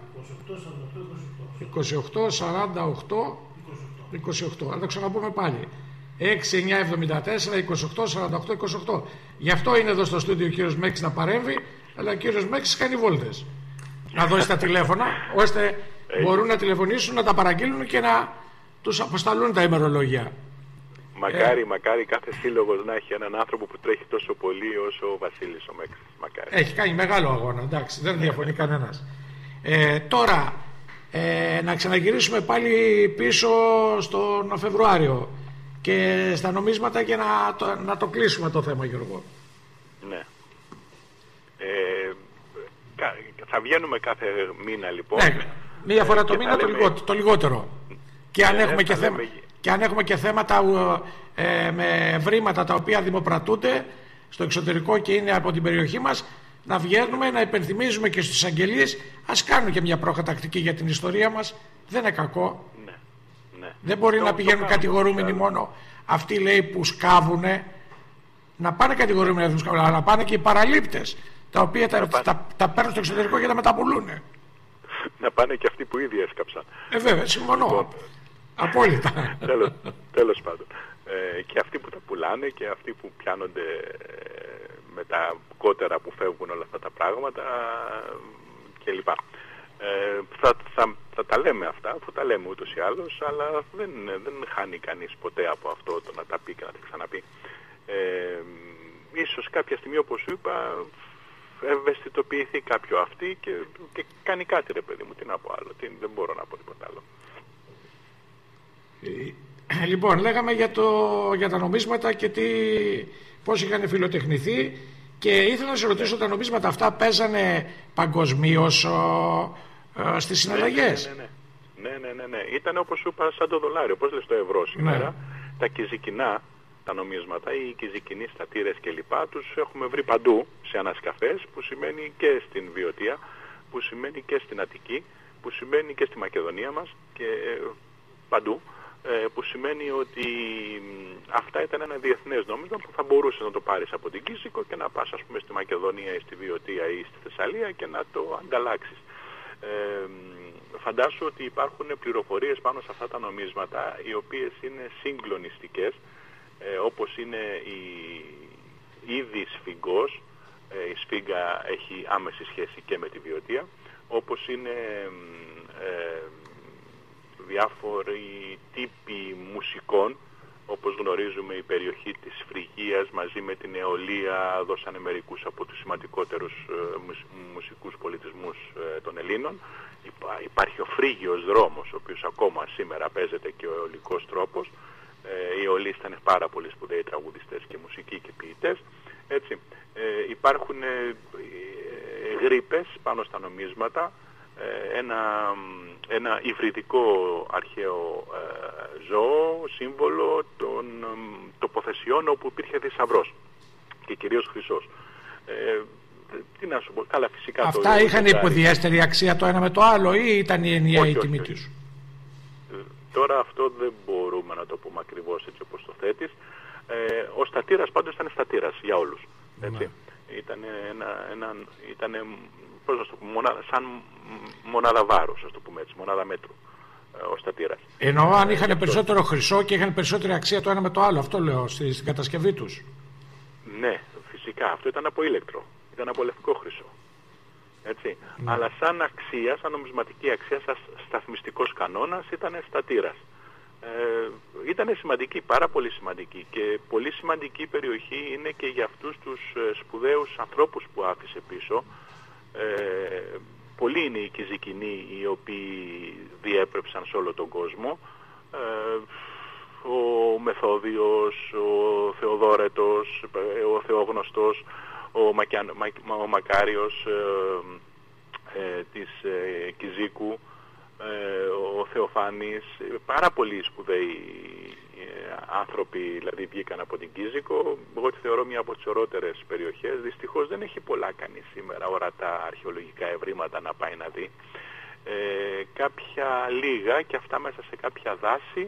είκοσι οκτώ σαράντα οκτώ είκοσι οκτώ. Αν το ξαναπούμε πάλι. έξι εννιά εβδομήντα τέσσερα είκοσι οκτώ σαράντα οκτώ είκοσι οκτώ. Γι' αυτό είναι εδώ στο στούντιο ο κύριος Μέξης να παρέμβει, αλλά ο κύριος Μέξης κάνει βόλτες. Να δώσει τα τηλέφωνα, ώστε μπορούν να τηλεφωνήσουν, να τα παραγγείλουν και να τους αποσταλούν τα ημερολόγια. Μακάρι, ε... μακάρι κάθε σύλλογος να έχει έναν άνθρωπο που τρέχει τόσο πολύ όσο ο Βασίλης ο Μέξης. Μακάρι. Έχει κάνει μεγάλο αγώνα, εντάξει, δεν διαφωνεί κανένας. Ε, τώρα, ε, να ξαναγυρίσουμε πάλι πίσω στον Φεβρουάριο και στα νομίσματα και να το, να το κλείσουμε το θέμα, Γιώργο. Ναι. Ε, θα βγαίνουμε κάθε μήνα λοιπόν. Ναι, μία φορά το μήνα το, λέμε... λιγότερο, το λιγότερο. Και, ναι, αν έχουμε και θέμα, λέμε... και αν έχουμε και θέματα ε, με βρήματα τα οποία δημοπρατούνται στο εξωτερικό και είναι από την περιοχή μας, να βγαίνουμε, να υπενθυμίζουμε και στους αγγελίες, ας κάνουν και μια προκατακτική για την ιστορία μας. Δεν είναι κακό. Ναι, ναι. Δεν μπορεί το, να πηγαίνουν κατηγορούμενοι μόνο αυτοί, λέει, που σκάβουνε. Να πάνε κατηγορούμενοι αυτούς, αλλά να πάνε και οι παραλήπτες, τα οποία τα, τα, τα, τα παίρνουν στο εξωτερικό και τα μεταπουλούν. Να πάνε και αυτοί που ήδη έσκαψαν. Ε, βέβαια, συμφωνώ. Λοιπόν, απόλυτα. τέλος, τέλος πάντων. Ε, και αυτοί που τα πουλάνε και αυτοί που πιάνονται ε, με τα κότερα που φεύγουν όλα αυτά τα πράγματα κλπ. Ε, θα, θα, θα τα λέμε αυτά, θα τα λέμε ούτως ή άλλως, αλλά δεν, δεν χάνει κανείς ποτέ από αυτό το να τα πει και να τα ξαναπεί. Ε, ίσως κάποια στιγμή, όπως σου είπα, ευαισθητοποιηθεί κάποιο αυτή και, και κάνει κάτι, ρε παιδί μου, τι να πω άλλο, τι, δεν μπορώ να πω τίποτα άλλο. Ε, λοιπόν, λέγαμε για, το, για τα νομίσματα και τι, πώς είχαν φιλοτεχνηθεί και ήθελα να σε ρωτήσω, τα νομίσματα αυτά παίζανε παγκοσμίως ε, στις συναλλαγές. Ναι, ναι, ναι, ναι, ναι, ναι, ναι. Ήταν όπως σου είπα σαν το δολάριο, πώς λες το ευρώ σήμερα, ναι. Τα κιζικινά, τα νομίσματα, οι κιζικινοί στατήρες κλπ. Τους έχουμε βρει παντού σε ανασκαφές, που σημαίνει και στην Βιωτία, που σημαίνει και στην Αττική, που σημαίνει και στη Μακεδονία μας και παντού. Που σημαίνει ότι αυτά ήταν ένα διεθνές νόμισμα που θα μπορούσες να το πάρεις από την Κίζικο και να πας, ας πούμε, στη Μακεδονία ή στη Βιωτία ή στη Θεσσαλία και να το ανταλλάξεις. Ε, φαντάσου ότι υπάρχουν πληροφορίες πάνω σε αυτά τα νομίσματα οι οποίες είναι συγκλονιστικές, ε, όπως είναι η ήδη σφυγγός, ε, η σφίγγα έχει άμεση σχέση και με τη Βιωτία, όπως είναι ε, διάφοροι τύποι μουσικών, Όπως γνωρίζουμε, η περιοχή της Φρυγίας μαζί με την Αιωλία δώσανε μερικούς από τους σημαντικότερους ε, μουσικούς πολιτισμούς ε, των Ελλήνων. Υπά, υπάρχει ο Φρύγιος δρόμος, ο οποίος ακόμα σήμερα παίζεται, και ο αιωλικός τρόπος. Ε, οι Αιωλείς ήταν πάρα πολύ σπουδαίοι τραγουδιστές και μουσικοί και ποιητές. Έτσι. Ε, υπάρχουν ε, ε, γρίπες πάνω στα νομίσματα, ε, ένα, ένα υβριδικό αρχαίο ε, ζώο, σύμβολο των ε, τοποθεσιών όπου υπήρχε θησαυρός και κυρίως χρυσός. Ε, τι να σου πω, καλά, φυσικά. Αυτά το, είχαν υποδιέστερη αξία το ένα με το άλλο ή ήταν η ενιαία η τιμή τους? Τώρα αυτό δεν μπορούμε να το πούμε ακριβώς έτσι όπως το θέτεις. Ε, ο στατήρας πάντως ήταν στατήρας για όλους. Έτσι. Ήταν ένα, ένα, ήτανε, πώς να το πούμε, μονάδα, σαν μονάδα βάρους, ας το πούμε έτσι, μονάδα μέτρου, ε, ο στατήρας. Εννοώ αν είχαν ε, περισσότερο αυτό... χρυσό και είχαν περισσότερη αξία το ένα με το άλλο, αυτό λέω, στη, στην κατασκευή τους. Ναι, φυσικά, αυτό ήταν από ήλεκτρο, ήταν από λευκό χρυσό. Έτσι. Ναι. Αλλά σαν αξία, σαν νομισματική αξία, σαν σταθμιστικός κανόνας ήταν στατήρας. Ε, ήταν σημαντική, πάρα πολύ σημαντική, και πολύ σημαντική περιοχή είναι και για αυτούς τους ε, σπουδαίους ανθρώπους που άφησε πίσω. Ε, πολλοί είναι οι Κιζικινοί οι οποίοι διέπρεψαν σε όλο τον κόσμο. Ε, ο Μεθόδιος, ο Θεοδόρετος, ο Θεόγνωστος, ο, Μακιαν, Μα, ο Μακάριος ε, ε, της ε, Κιζίκου, ε, ο Θεοφάνης, πάρα πολλοί σπουδαίοι ε, άνθρωποι δηλαδή βγήκαν από την Κίζικο. Εγώ τη θεωρώ μια από τις ωραίτερες περιοχές. Δυστυχώς δεν έχει πολλά κανείς σήμερα ορατά αρχαιολογικά ευρήματα να πάει να δει. Ε, κάποια λίγα, και αυτά μέσα σε κάποια δάση.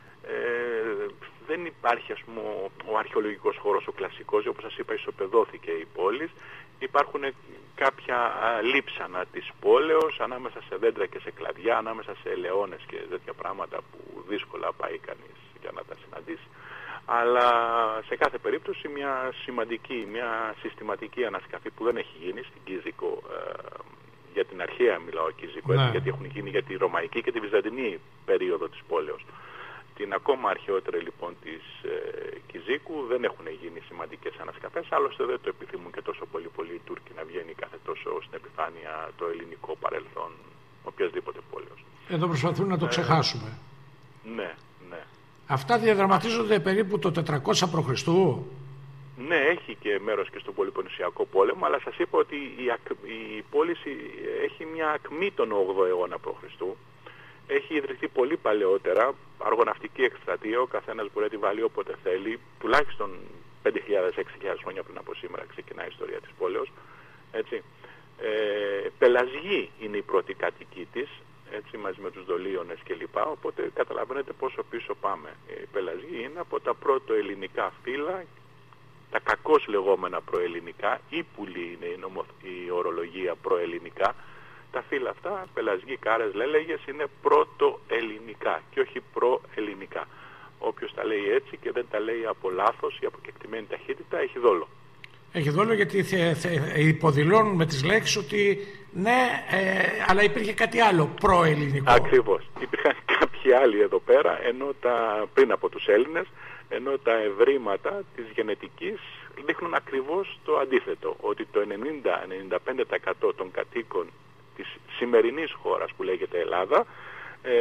Ε, δεν υπάρχει, ας πούμε, ο αρχαιολογικός χώρος ο κλασικός, όπως σας είπα ισοπεδώθηκε η πόλη. Υπάρχουν κάποια α, λείψανα της πόλεως ανάμεσα σε δέντρα και σε κλαδιά, ανάμεσα σε ελαιώνες και τέτοια πράγματα που δύσκολα πάει κανείς για να τα συναντήσει. Αλλά σε κάθε περίπτωση μια σημαντική, μια συστηματική ανασκαφή που δεν έχει γίνει στην Κίζικο, ε, για την αρχαία μιλάω Κίζικο, ναι. Γιατί έχουν γίνει για τη ρωμαϊκή και τη βυζαντινή περίοδο της πόλεως. Την ακόμα αρχαιότερη λοιπόν της ε, Κιζίκου δεν έχουν γίνει σημαντικές ανασκαφές, άλλωστε δεν το επιθυμούν και τόσο πολύ πολύ οι Τούρκοι να βγαίνει κάθε τόσο στην επιφάνεια το ελληνικό παρελθόν οποιασδήποτε πόλεως. Εδώ προσπαθούν να το ε, ξεχάσουμε. Ναι, ναι. Αυτά διαδραματίζονται περίπου το τετρακόσια προ Χριστού. Ναι, έχει και μέρος και στον Πολυποννησιακό πόλεμο, αλλά σας είπα ότι η, η πόλη έχει μια ακμή τον όγδοο αιώνα προ Χριστού. Έχει ιδρυθεί πολύ παλαιότερα, αργοναυτική εκστρατεία, ο καθένας μπορεί να τη βάλει όποτε θέλει, τουλάχιστον πέντε χιλιάδες με έξι χιλιάδες χρόνια πριν από σήμερα ξεκινάει η ιστορία της πόλεως. Έτσι. Ε, Πελασγή είναι η πρώτη κατοική της, έτσι, μαζί με τους Δολίωνες κλπ. Οπότε καταλαβαίνετε πόσο πίσω πάμε. Η Πελασγή είναι από τα πρώτο ελληνικά φύλλα, τα κακώς λεγόμενα προελληνικά, ύπουλη είναι η, νομο, η ορολογία προελληνικά. Τα φύλλα αυτά, Πελασγή, Κάρες, Λέλεγες, είναι πρώτο-ελληνικά και όχι προ-ελληνικά. Όποιος τα λέει έτσι και δεν τα λέει από λάθος ή από κεκτημένη ταχύτητα, έχει δόλο. Έχει δόλο γιατί θε, θε, υποδηλώνουν με τις λέξεις ότι ναι, ε, αλλά υπήρχε κάτι άλλο προ-ελληνικό. Ακριβώς. Υπήρχαν κάποιοι άλλοι εδώ πέρα, ενώ τα, πριν από τους Έλληνες, ενώ τα ευρήματα της γενετικής δείχνουν ακριβώς το αντίθετο, ότι το ενενήντα με ενενήντα πέντε τοις εκατό των κατοίκων της σημερινής χώρας που λέγεται Ελλάδα ε,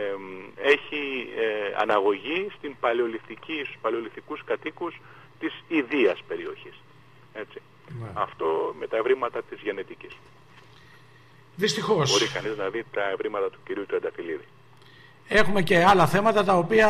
έχει ε, αναγωγή στην παλαιολιθική, στους παλαιολιθικούς κατοίκους της ιδίας περιοχής. Έτσι. Ναι. Αυτό με τα ευρήματα της γενετικής. Δυστυχώς. Μπορεί κανείς να δει τα ευρήματα του κυρίου Τριανταφυλλίδη. Έχουμε και άλλα θέματα τα οποία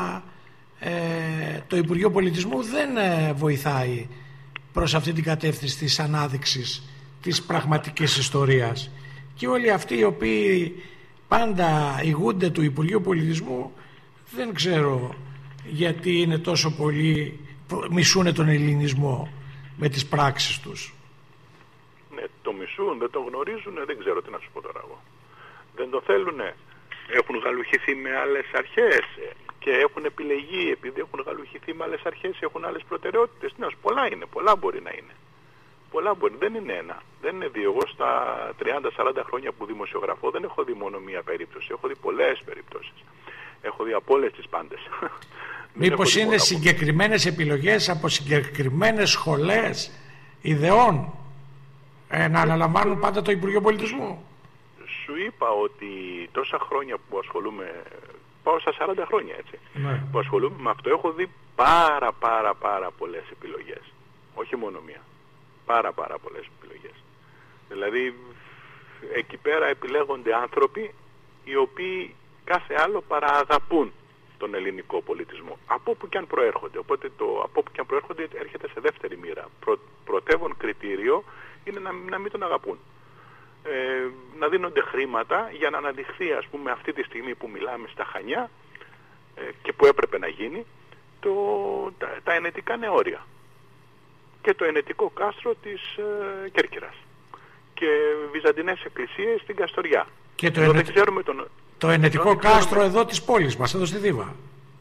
ε, το Υπουργείο Πολιτισμού δεν ε, βοηθάει προς αυτή την κατεύθυνση της ανάδειξης της πραγματικής ιστορίας. Και όλοι αυτοί οι οποίοι πάντα ηγούνται του Υπουργείου Πολιτισμού δεν ξέρω γιατί είναι τόσο πολύ, μισούνε τον ελληνισμό με τις πράξεις τους. Ναι, το μισούν, δεν το γνωρίζουν, δεν ξέρω τι να σου πω τώρα εγώ. Δεν το θέλουνε. Έχουν γαλουχηθεί με άλλες αρχές και έχουν επιλεγεί επειδή έχουν γαλουχηθεί με άλλες αρχές, έχουν άλλες προτεραιότητες. Ναι, πολλά είναι, πολλά μπορεί να είναι. Πολλά μπορεί, δεν είναι ένα, δεν είναι δύο. Εγώ στα τριάντα σαράντα χρόνια που δημοσιογραφώ δεν έχω δει μόνο μία περίπτωση, έχω δει πολλές περιπτώσεις. Έχω δει από όλες τις πάντες. Μήπως είναι συγκεκριμένες επιλογές από συγκεκριμένες σχολές ιδεών ε, να αναλαμβάνουν πάντα το Υπουργείο Πολιτισμού? Σου είπα ότι τόσα χρόνια που ασχολούμαι, πάω στα σαράντα χρόνια έτσι, ναι. που ασχολούμαι με αυτό, έχω δει πάρα πάρα πάρα πολλές επιλογές. Όχι μόνο μία. Πάρα πάρα πολλές επιλογές. Δηλαδή εκεί πέρα επιλέγονται άνθρωποι οι οποίοι κάθε άλλο παρααγαπούν τον ελληνικό πολιτισμό. Από όπου και αν προέρχονται. Οπότε το από όπου και αν προέρχονται έρχεται σε δεύτερη μοίρα. Πρω, πρωτεύον κριτήριο είναι να, να μην τον αγαπούν. Ε, να δίνονται χρήματα για να αναδειχθεί, ας πούμε, αυτή τη στιγμή που μιλάμε στα Χανιά ε, και που έπρεπε να γίνει το, τα, τα ενετικά νεόρια και το ενετικό κάστρο της ε, Κέρκυρας και βυζαντινές εκκλησίες στην Καστοριά. Και το, ενε... δεν ξέρουμε τον... το ενετικό ενώ κάστρο ξέρουμε... εδώ της πόλης μας, εδώ στη Δίβα.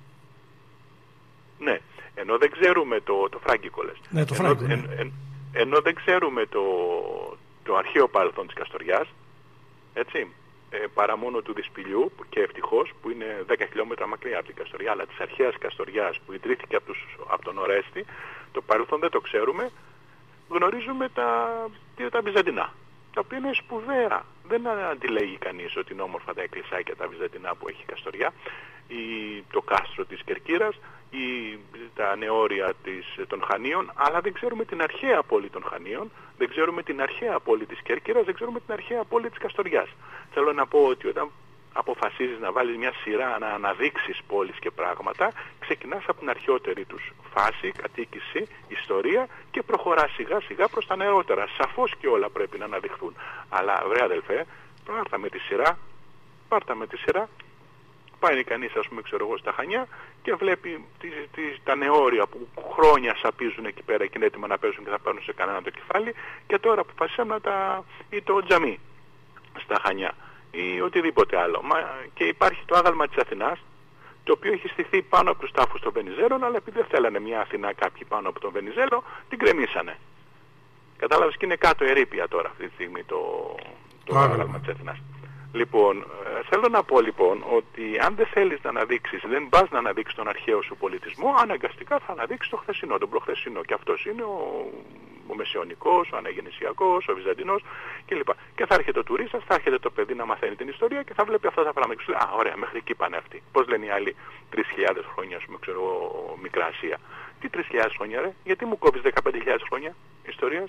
Ναι, ενώ δεν ξέρουμε το, το Φράγκικο λες. Ναι, το ενώ, Φράγκικο, ναι. εν, εν, ενώ δεν ξέρουμε το, το αρχαίο παρελθόν της Καστοριάς, έτσι, ε, παρά μόνο του Δυσπηλιού και ευτυχώς που είναι δέκα χιλιόμετρα μακριά από την Καστοριά, αλλά της αρχαίας Καστοριάς που ιδρύθηκε από, τους, από τον Ορέστη, το παρελθόν δεν το ξέρουμε. Γνωρίζουμε τα, τα Βυζαντινά, τα οποία είναι σπουδαία. Δεν αντιλέγει κανείς ότι είναι όμορφα τα εκκλησάκια τα Βυζαντινά που έχει η Καστοριά, ή το κάστρο της Κερκύρας, ή τα νεόρια της, των Χανίων, αλλά δεν ξέρουμε την αρχαία πόλη των Χανίων, δεν ξέρουμε την αρχαία πόλη της Κέρκυρας, δεν ξέρουμε την αρχαία πόλη της Καστοριάς. Θέλω να πω ότι όταν αποφασίζεις να βάλεις μια σειρά να αναδείξεις πόλεις και πράγματα, ξεκινάς από την αρχαιότερη τους φάση, κατοίκηση, ιστορία και προχωράς σιγά σιγά προς τα νεότερα. Σαφώς και όλα πρέπει να αναδειχθούν. Αλλά βρε αδελφέ, πάρτα με τη σειρά, πάρτα με τη σειρά. Πάει κανείς, ας πούμε, ξέρω εγώ, στα Χανιά και βλέπει τις, τις, τα νεόρια που χρόνια σαπίζουν εκεί πέρα και είναι έτοιμα να παίζουν και θα παίρνουν σε κανένα το κεφάλι, και τώρα αποφασίσαμε να τα... ή το τζαμί στα Χανιά ή οτιδήποτε άλλο. Μα, και υπάρχει το άγαλμα της Αθηνάς, το οποίο έχει στηθεί πάνω από τους τάφους των Βενιζέλων, αλλά επειδή δεν θέλανε μια Αθηνά κάποιοι πάνω από τον Βενιζέλο, την κρεμίσανε. Κατάλαβες, και είναι κάτω ερείπια τώρα αυτή τη στιγμή το, το, το άγαλμα της Αθηνάς. Λοιπόν, θέλω να πω λοιπόν ότι αν δεν θέλεις να αναδείξεις, δεν πας να αναδείξεις τον αρχαίο σου πολιτισμό, αναγκαστικά θα αναδείξεις το χθεσινό, τον προχθεσινό. Και αυτός είναι ο, ο μεσαιωνικός, ο αναγεννησιακός, ο βυζαντινός κλπ. Και θα έρχεται ο τουρίστας, θα έρχεται το παιδί να μαθαίνει την ιστορία και θα βλέπει αυτά τα πράγματα. Και σου λέει, α, ωραία, μέχρι εκεί πάνε αυτοί. Πώς λένε οι άλλοι τρεις χιλιάδες χρόνια, ας πούμε, ξέρω, Μικρά Ασία. Τι τρεις χιλιάδες χρόνια, ρε, γιατί μου κόβεις δεκαπέντε χιλιάδες χρόνια ιστορίας?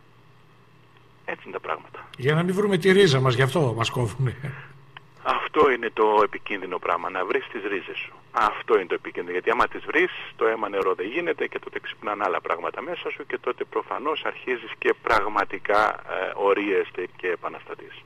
Έτσι είναι τα πράγματα. Για να μην βρούμε τη ρίζα μας, γι' αυτό μας κόβουνε. Αυτό είναι το επικίνδυνο πράγμα, να βρεις τις ρίζες σου. Αυτό είναι το επικίνδυνο, γιατί άμα τις βρεις, το αίμα νερό δεν γίνεται και τότε ξυπνάνε άλλα πράγματα μέσα σου και τότε προφανώς αρχίζεις και πραγματικά ε, ορίεστε και επαναστατείς.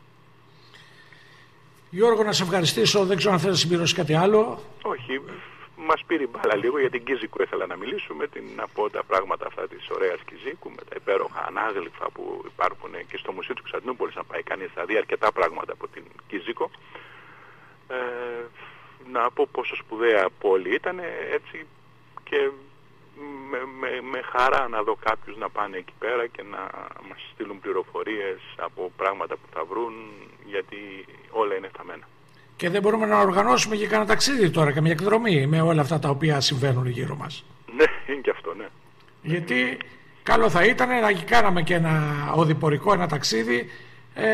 Γιώργο, να σε ευχαριστήσω, δεν ξέρω αν θέλεις να συμπληρώσεις κάτι άλλο. Όχι. Μας πήρε μπάλα λίγο για την Κίζικο ήθελα να μιλήσουμε, την, να πω τα πράγματα αυτά της ωραίας Κιζίκου με τα υπέροχα ανάγλυφα που υπάρχουν και στο Μουσείο της Κωνσταντινούπολης, να πάει κανείς θα δει αρκετά πράγματα από την Κίζικο. Ε, να πω πόσο σπουδαία πόλη ήταν, έτσι, και με, με, με χαρά να δω κάποιους να πάνε εκεί πέρα και να μας στείλουν πληροφορίες από πράγματα που θα βρουν, γιατί όλα είναι θαμμένα. Και δεν μπορούμε να οργανώσουμε και κανένα ταξίδι τώρα, καμία εκδρομή με όλα αυτά τα οποία συμβαίνουν γύρω μας. Ναι, είναι και αυτό, ναι. Γιατί καλό θα ήταν να κάναμε και ένα οδηπορικό, ένα ταξίδι ε,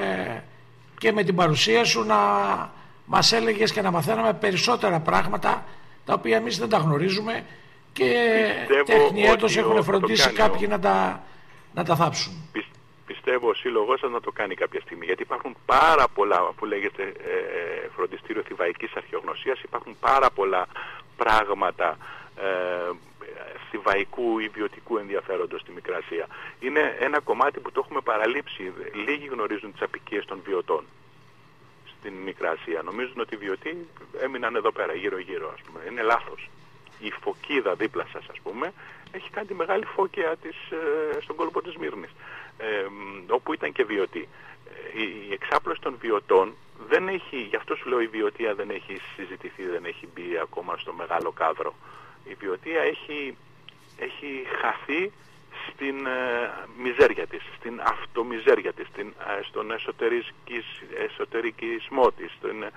και με την παρουσία σου να μας έλεγες και να μαθαίναμε περισσότερα πράγματα τα οποία εμείς δεν τα γνωρίζουμε και τεχνιέτως έχουν φροντίσει κάποιοι να τα, να τα θάψουν. Πιστεύω ο σύλλογός σας να το κάνει κάποια στιγμή, γιατί υπάρχουν πάρα πολλά, που λέγεται ε, φροντιστήριο θηβαϊκής αρχαιογνωσίας, υπάρχουν πάρα πολλά πράγματα ε, θηβαϊκού ή βιωτικού ενδιαφέροντος στη Μικρά Ασία. Είναι ένα κομμάτι που το έχουμε παραλείψει. Λίγοι γνωρίζουν τις απικίες των βιωτών στην Μικρά Ασία. Νομίζουν ότι οι βιωτοί έμειναν εδώ πέρα, γύρω-γύρω, ας πούμε. Είναι λάθος. Η Φωκίδα δίπλα σας, ας πούμε, έχει κάνει τη μεγάλη φώκια της, ε, στον κόλπο της Μύρνης, ε, όπου ήταν και βιωτή. Ε, η, η εξάπλωση των βιωτών δεν έχει, γι' αυτό σου λέω η βιωτεία δεν έχει συζητηθεί, δεν έχει μπει ακόμα στο μεγάλο κάδρο. Η βιωτεία έχει, έχει χαθεί στην ε, μιζέρια της, στην αυτομιζέρια της, στην, ε, στον εσωτερικισμό της, στην,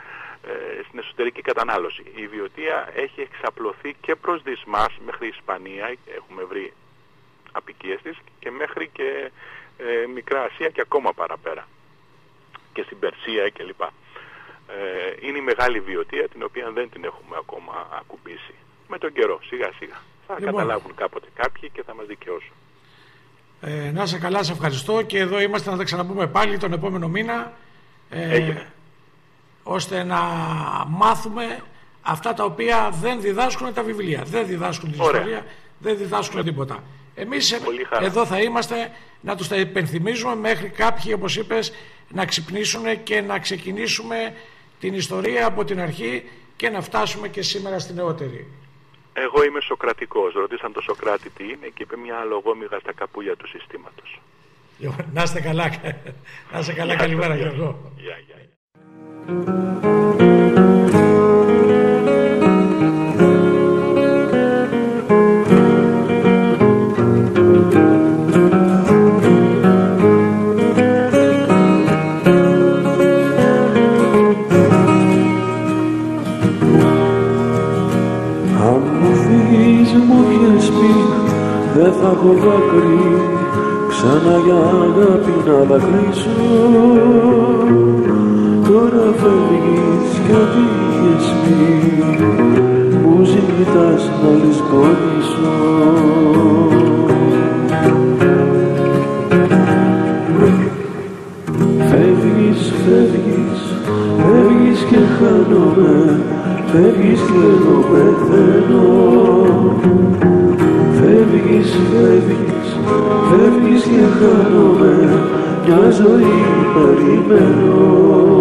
ε, στην εσωτερική κατανάλωση. Η βιωτεία έχει εξαπλωθεί και προς δυσμάς μέχρι Ισπανία, έχουμε βρει απικίες της, και μέχρι και ε, Μικρά Ασία και ακόμα παραπέρα. Και στην Περσία κλπ. Ε, είναι η μεγάλη βιωτεία την οποία δεν την έχουμε ακόμα ακουμπήσει. Με τον καιρό, σιγά σιγά. Θα λοιπόν καταλάβουν κάποτε κάποιοι και θα μας δικαιώσουν. Ε, να είσαι καλά, σε ευχαριστώ, και εδώ είμαστε να τα ξαναπούμε πάλι τον επόμενο μήνα, ε, ώστε να μάθουμε αυτά τα οποία δεν διδάσκουν τα βιβλία, δεν διδάσκουν την Ωραία. ιστορία, δεν διδάσκουν τίποτα. Εμείς εδώ θα είμαστε να τους τα υπενθυμίζουμε μέχρι κάποιοι, όπως είπες, να ξυπνήσουν και να ξεκινήσουμε την ιστορία από την αρχή και να φτάσουμε και σήμερα στη νεότερη. Εγώ είμαι Σοκρατικός. Ρωτήσαν τον Σοκράτη τι είναι και είπε μια αλογόμυγα στα καπούλια του συστήματος. Να είστε καλά. Να είστε καλά. Καλημέρα, Γιώργο. Γεια, γεια. Δεν θα έχω δάκρυ ξανά για αγάπη να δακρύσω. Τώρα φεύγεις κι ό,τι είχες πει μου ζητάς να λησπονήσω. Φεύγεις, φεύγεις, φεύγεις και χάνομαι, φεύγεις και εγώ πεθαίνω. Φεύγεις, φεύγεις, φεύγεις και χάνομαι, μια ζωή περιμένω.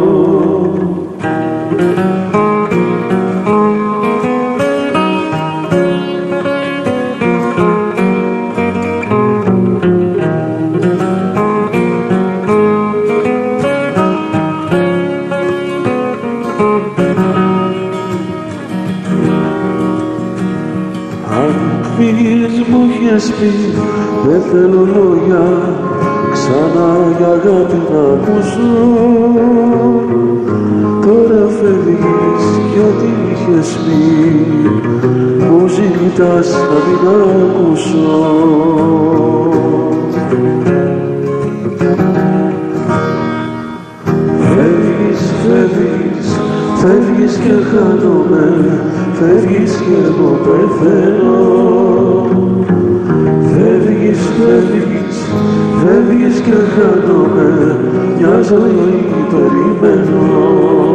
Δεν θέλω λόγια ξανά για αγάπη να ακούσω. Τώρα φεύγεις κι ό,τι είχες πει μου ζητάς να μην ακούσω. Φεύγεις, φεύγεις, φεύγεις και χάνομαι, φεύγεις κι εγώ πεθαίνω. Φεύγεις, φεύγεις, φεύγεις και χάνομαι, μια ζωή περιμένω.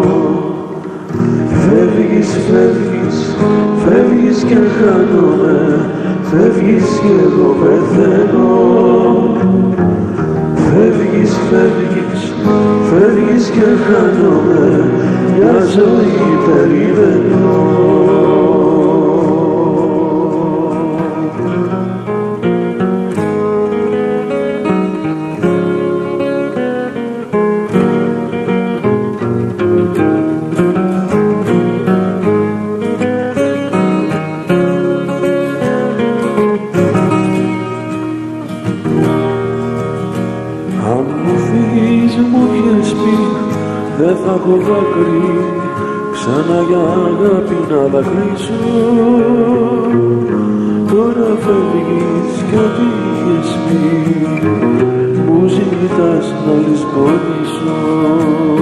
Φεύγεις, φεύγεις, φεύγεις και χάνομαι, φεύγεις και εγώ πεθαίνω. Φεύγεις, φεύγεις, φεύγεις και χάνομαι, μια ζωή περιμένω. Δεν θα έχω δάκρυ ξανά για αγάπη να δακρύσω. Τώρα φεύγεις κι ό,τι είχες πει μου ζητάς να λησπονήσω.